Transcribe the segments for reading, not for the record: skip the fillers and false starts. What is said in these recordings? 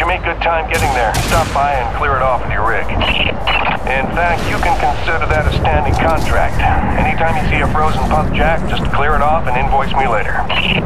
you make good time getting there, stop by and clear it off with your rig. In fact, you can consider that a standing contract. Anytime you see a frozen pump jack, just clear it off and invoice me later.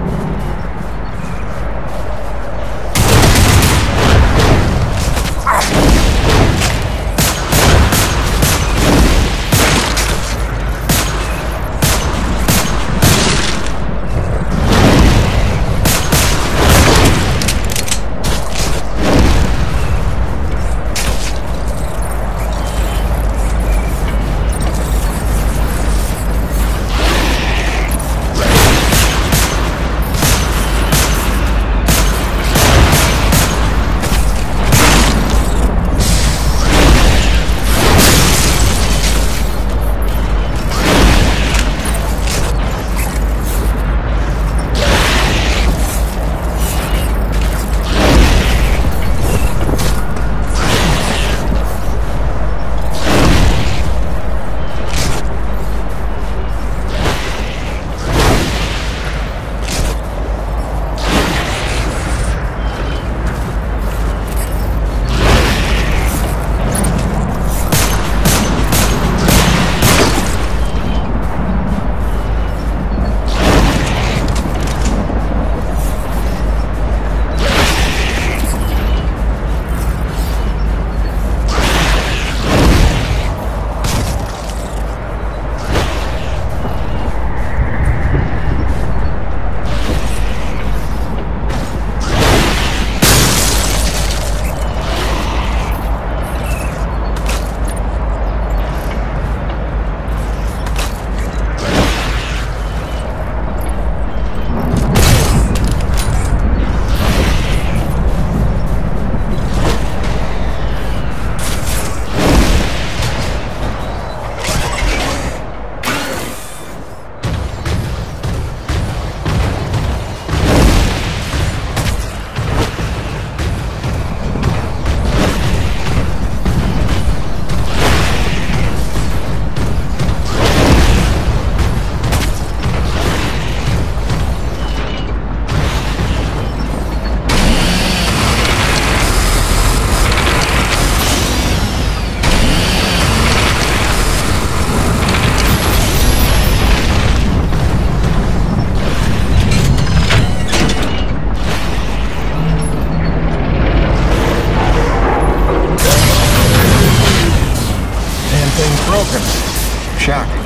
Shocking.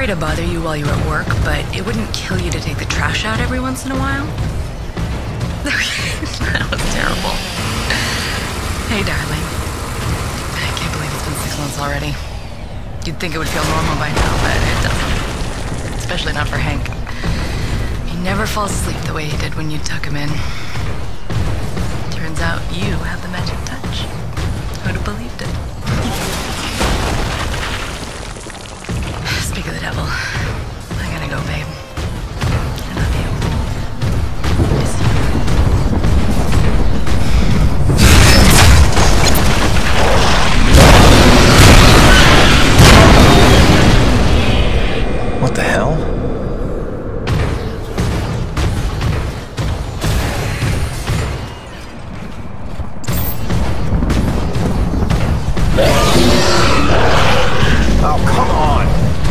Sorry to bother you while you're at work, but it wouldn't kill you to take the trash out every once in a while? That was terrible. Hey, darling. I can't believe it's been 6 months already. You'd think it would feel normal by now, but it doesn't. Especially not for Hank. He never falls asleep the way he did when you tuck him in. Turns out you have the magic touch. Who'd have believed it? Speak of the devil. I gotta go, babe. I love you. Miss you. What the hell? Oh, come on!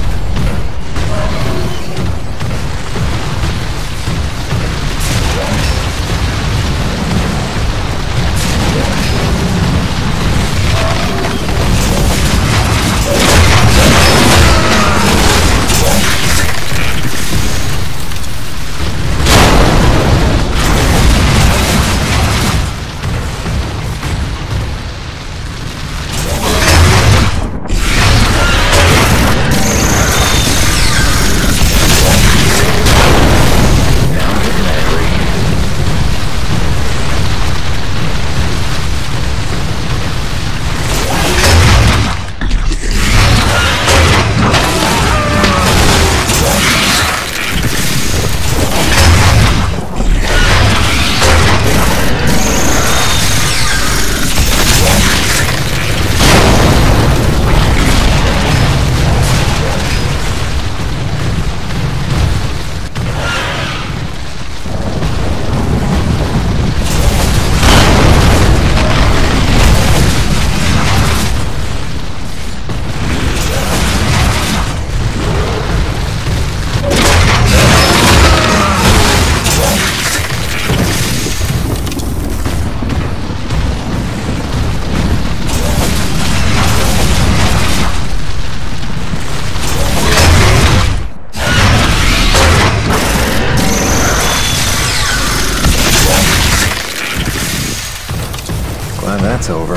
Glad that's over.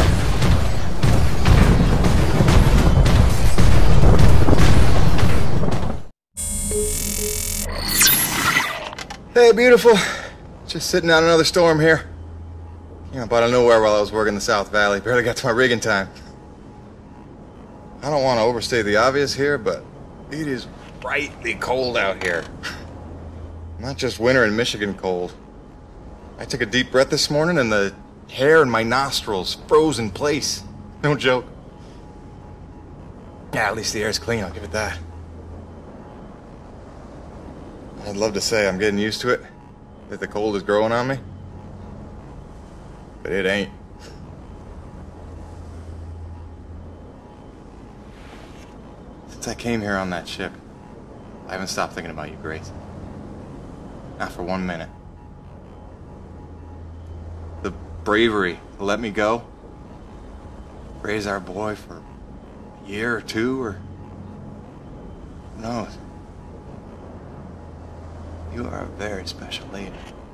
Hey, beautiful. Just sitting out another storm here. You know, but out of nowhere while I was working the South Valley. Barely got to my rig in time. I don't want to overstate the obvious here, but it is frightfully cold out here. Not just winter in Michigan cold. I took a deep breath this morning and the hair in my nostrils froze in place. No joke. Yeah, at least the air's clean, I'll give it that. I'd love to say I'm getting used to it, that the cold is growing on me. But it ain't. Since I came here on that ship, I haven't stopped thinking about you, Grace. Not for 1 minute. The bravery to let me go, raise our boy for a year or two, or who knows. You are a very special lady.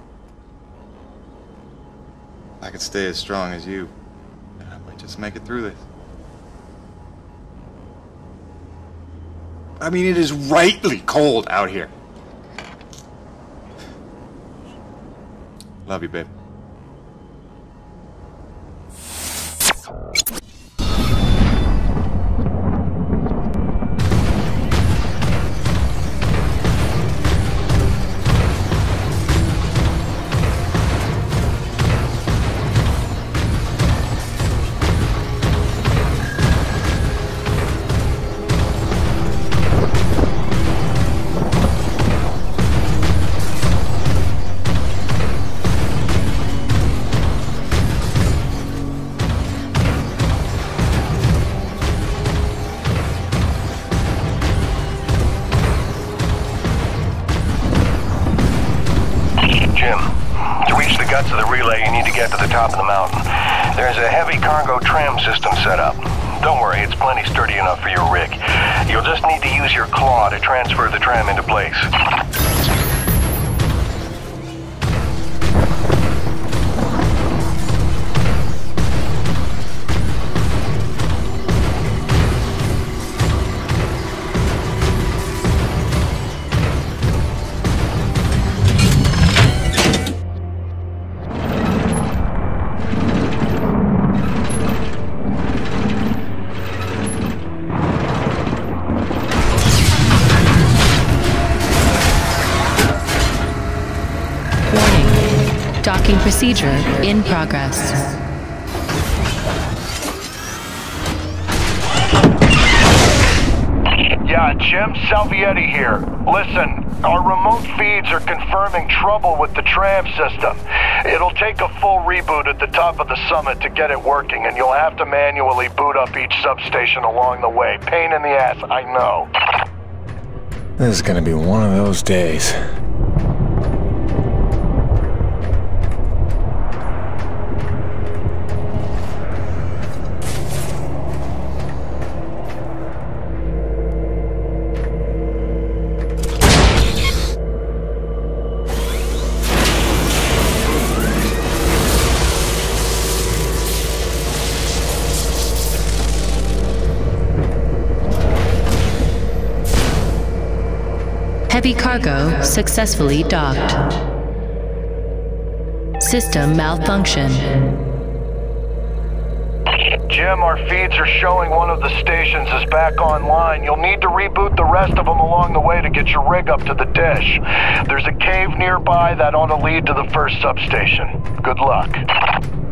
If I could stay as strong as you, then I might just make it through this. I mean, it is rightly cold out here. Love you, babe. To the relay, you need to get to the top of the mountain. There's a heavy cargo tram system set up. Don't worry, it's plenty sturdy enough for your rig. You'll just need to use your claw to transfer the tram into place. Docking procedure in progress. Yeah, Jim Salvietti here. Listen, our remote feeds are confirming trouble with the tram system. It'll take a full reboot at the top of the summit to get it working, and you'll have to manually boot up each substation along the way. Pain in the ass, I know. This is gonna be one of those days. Heavy cargo successfully docked. System malfunction. Jim, our feeds are showing one of the stations is back online. You'll need to reboot the rest of them along the way to get your rig up to the dish. There's a cave nearby that ought to lead to the first substation. Good luck.